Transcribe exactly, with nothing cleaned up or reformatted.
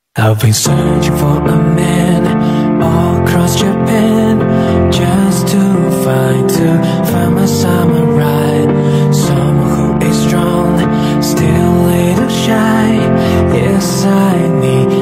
I've been searching for a man all across Japan, just to find, to find my samurai. Someone who is strong, still a little shy. Yes, I need